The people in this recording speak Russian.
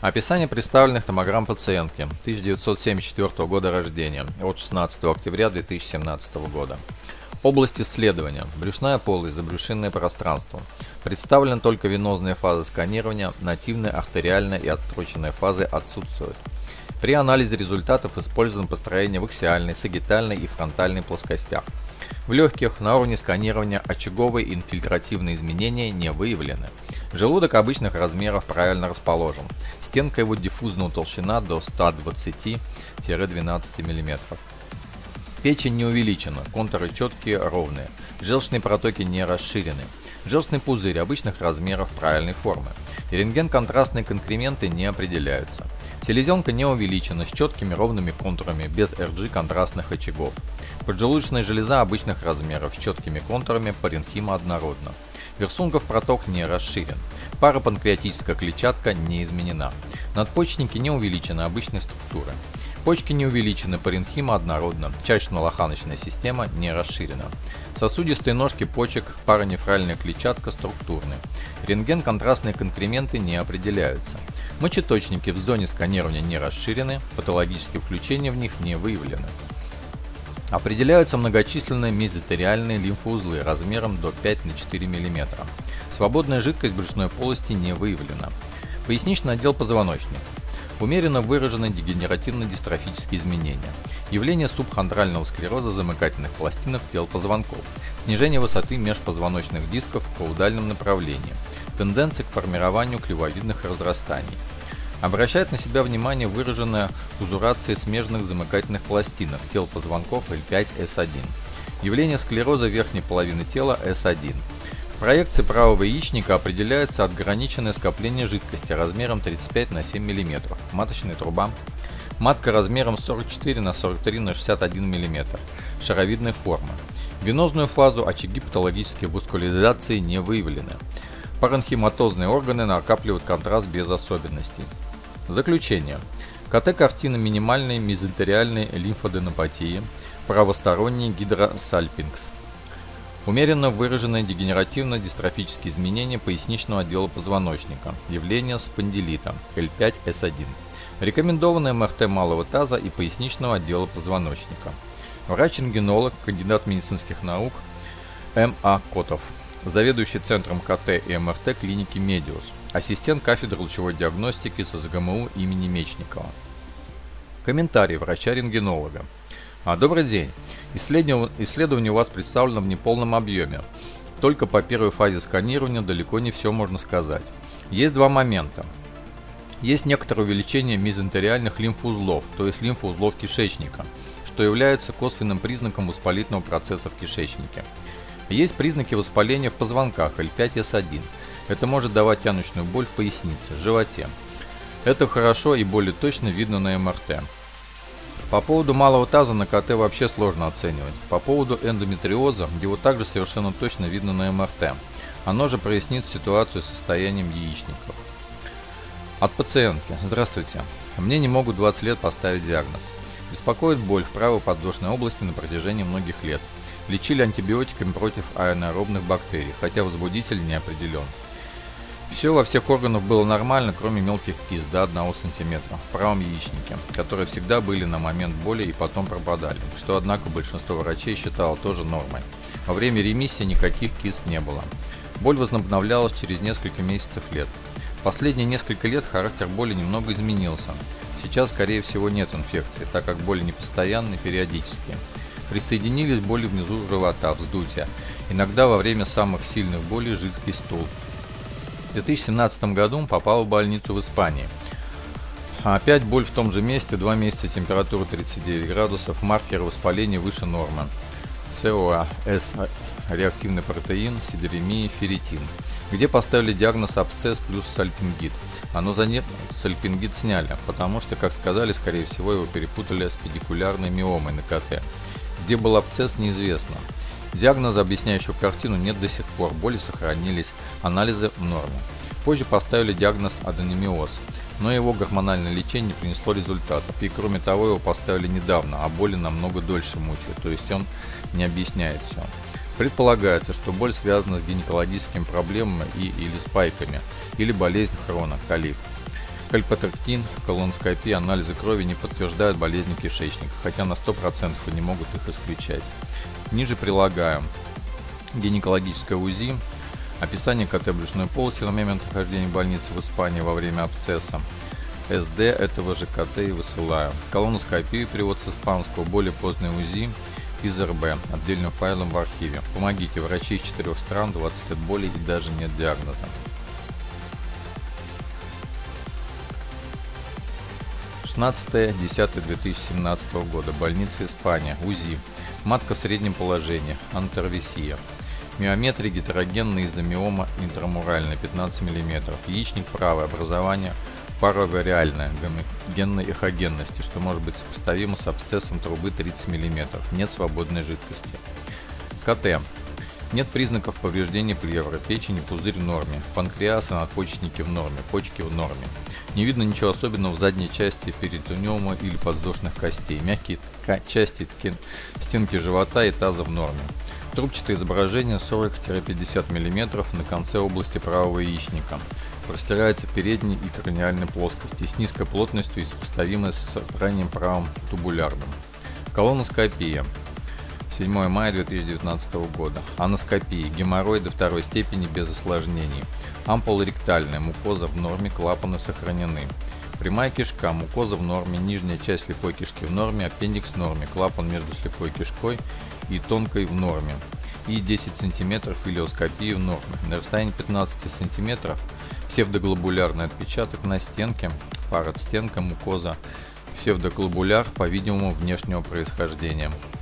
Описание представленных томограмм пациентки 1974 года рождения от 16 октября 2017 года. Область исследования. Брюшная полость, забрюшинное пространство. Представлены только венозные фазы сканирования, нативная, артериальная и отстроченная фазы отсутствуют. При анализе результатов используем построение в аксиальной, сагитальной и фронтальной плоскостях. В легких на уровне сканирования очаговые и инфильтративные изменения не выявлены. Желудок обычных размеров правильно расположен. Стенка его диффузного толщина до 120-12 мм. Печень не увеличена, контуры четкие, ровные. Желчные протоки не расширены. Желчный пузырь обычных размеров правильной формы. И рентген-контрастные конкременты не определяются. Селезенка не увеличена, с четкими ровными контурами, без RG контрастных очагов. Поджелудочная железа обычных размеров, с четкими контурами, паренхима однородна. Версунков проток не расширен. Парапанкреатическая клетчатка не изменена. Надпочечники не увеличены обычной структуры. Почки не увеличены, паренхима однородна. Чачечно-лоханочная система не расширена. Сосудистые ножки почек, паранефральная клетчатка структурны. Рентген-контрастные конкременты не определяются. Мочеточники в зоне сканирования не расширены, патологические включения в них не выявлены. Определяются многочисленные мезотериальные лимфоузлы размером до 5 на 4 мм. Свободная жидкость брюшной полости не выявлена. Поясничный отдел позвоночника. Умеренно выражены дегенеративно-дистрофические изменения. Явление субхондрального склероза замыкательных пластинок тел позвонков. Снижение высоты межпозвоночных дисков в каудальном направлении. Тенденция к формированию клювовидных разрастаний. Обращает на себя внимание выраженная узурация смежных замыкательных пластинок тел позвонков L5-S1. Явление склероза верхней половины тела S1. В проекции правого яичника определяется отграниченное скопление жидкости размером 35 на 7 мм. Маточная труба. Матка размером 44 на 43 на 61 мм. Шаровидной формы. Венозную фазу очаги патологической васкуляризации не выявлены. Паренхиматозные органы накапливают контраст без особенностей. Заключение. КТ-картина минимальной мезотериальной лимфаденопатии, правосторонний гидросальпингс. Умеренно выраженные дегенеративно-дистрофические изменения поясничного отдела позвоночника, явление спондилита, L5-S1. Рекомендованное МРТ малого таза и поясничного отдела позвоночника. Врач-рентгенолог, кандидат медицинских наук М.А. Котов. Заведующий центром КТ и МРТ клиники Медиус. Ассистент кафедры лучевой диагностики СЗГМУ имени Мечникова. Комментарий врача-рентгенолога. Добрый день. Исследование у вас представлено в неполном объеме. Только по первой фазе сканирования далеко не все можно сказать. Есть два момента. Есть некоторое увеличение мезентериальных лимфоузлов, то есть лимфоузлов кишечника, что является косвенным признаком воспалительного процесса в кишечнике. Есть признаки воспаления в позвонках L5-S1. Это может давать тянущую боль в пояснице, животе. Это хорошо и более точно видно на МРТ. По поводу малого таза на КТ вообще сложно оценивать. По поводу эндометриоза его также совершенно точно видно на МРТ. Оно же прояснит ситуацию с состоянием яичников. От пациентки. Здравствуйте. Мне не могут 20 лет поставить диагноз. Беспокоит боль в правой подвздошной области на протяжении многих лет. Лечили антибиотиками против анаэробных бактерий, хотя возбудитель не определен. Все во всех органах было нормально, кроме мелких кист до 1 см в правом яичнике, которые всегда были на момент боли и потом пропадали, что, однако, большинство врачей считало тоже нормой. Во время ремиссии никаких кист не было. Боль возобновлялась через несколько месяцев лет. Последние несколько лет характер боли немного изменился. Сейчас, скорее всего, нет инфекции, так как боли непостоянны, периодически. Присоединились боли внизу живота, вздутие. Иногда во время самых сильных болей жидкий стул. В 2017 году попал в больницу в Испании. Опять боль в том же месте, 2 месяца температура 39 градусов, маркер воспаления выше нормы. СОА-С, реактивный протеин, сидеремия, ферритин. Где поставили диагноз абсцесс плюс сальпингит. Сальпингит сняли, потому что, как сказали, скорее всего его перепутали с педикулярной миомой на КТ. Где был абсцесс, неизвестно. Диагноза, объясняющего картину, нет до сих пор, боли сохранились, анализы в норме. Позже поставили диагноз аденомиоз, но его гормональное лечение не принесло результатов, и кроме того его поставили недавно, а боли намного дольше мучают, то есть он не объясняет все. Предполагается, что боль связана с гинекологическими проблемами или спайками, или болезнь хрона, колит. Кальпотрактин, колоноскопия, анализы крови не подтверждают болезни кишечника, хотя на 100% и не могут их исключать. Ниже прилагаем гинекологическое УЗИ, описание КТ брюшной полости на момент нахождения в больнице в Испании во время абсцесса, СД этого же КТ и высылаю. Колоноскопию, перевод с испанского, более поздний УЗИ из РБ, отдельным файлом в архиве. Помогите, врачи из 4 стран, 20 лет боли и даже нет диагноза. 16.10.2017 года. Больница Испания. УЗИ. Матка в среднем положении. Антервисия. Миометрия гетерогенная изомиома интрамуральная 15 мм. Яичник правое. Образование паравариальное гомогенной эхогенности, что может быть сопоставимо с абсцессом трубы 30 мм. Нет свободной жидкости. КТ. Нет признаков повреждения плевры, печени, пузырь в норме, панкреаса, надпочечники в норме, почки в норме. Не видно ничего особенного в задней части перитониума или подвздошных костей. Мягкие части стенки живота и таза в норме. Трубчатое изображение 40-50 мм на конце области правого яичника. Простирается в передней и краниальной плоскости с низкой плотностью и сопоставимой с ранним правым тубулярным. Колоноскопия. 7 мая 2019 года. Аноскопия. Геморроиды второй степени без осложнений. Ампула ректальная. Мукоза в норме. Клапаны сохранены. Прямая кишка. Мукоза в норме. Нижняя часть слепой кишки в норме. Аппендикс в норме. Клапан между слепой кишкой и тонкой в норме. И 10 см илиоскопии в норме. На расстоянии 15 см псевдоглобулярный отпечаток на стенке. Паростенка. Мукоза. Псевдоглобуляр, по-видимому, внешнего происхождения.